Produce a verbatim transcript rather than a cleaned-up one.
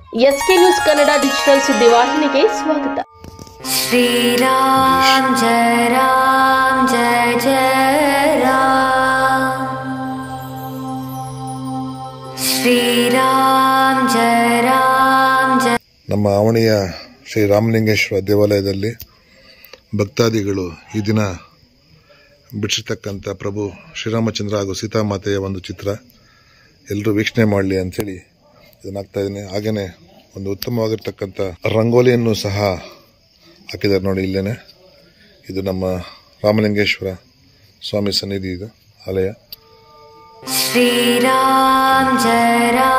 S K news Kannada digital ಸುದ್ದಿವಾಹಿನಿಗೆ ಸ್ವಾಗತ. ಶ್ರೀರಾಮ್ ಜಯ ರಾಮ್ ಜಯ ಜಯ ರಾಮ್, ಶ್ರೀರಾಮ್ ಜಯ ರಾಮ್ ಜಯ. ನಮ್ಮ ಆವಣಿಯ ಶ್ರೀ ರಾಮಲಿಂಗೇಶ್ವರ ದೇವಾಲಯದಲ್ಲಿ ಭಕ್ತಾದಿಗಳು ಈ ದಿನ ಬಿಡಿಸಿರ್ತಕ್ಕಂಥ ಪ್ರಭು ಶ್ರೀರಾಮಚಂದ್ರ ಹಾಗೂ ಸೀತಾಮಾತೆಯ ಒಂದು ಚಿತ್ರ ಎಲ್ಲರೂ ವೀಕ್ಷಣೆ ಮಾಡಲಿ ಅಂಥೇಳಿ ಇದನ್ನಾಗ್ತಾ ಇದ್ದೀನಿ. ಹಾಗೆಯೇ ಒಂದು ಉತ್ತಮವಾಗಿರ್ತಕ್ಕಂಥ ರಂಗೋಲಿಯನ್ನು ಸಹ ಹಾಕಿದ್ದಾರೆ ನೋಡಿ ಇಲ್ಲೇನೆ. ಇದು ನಮ್ಮ ರಾಮಲಿಂಗೇಶ್ವರ ಸ್ವಾಮಿ ಸನ್ನಿಧಿ, ಇದು ಆಲಯ. ಶ್ರೀರಾಮ್ ಜಯ ರಾಮ್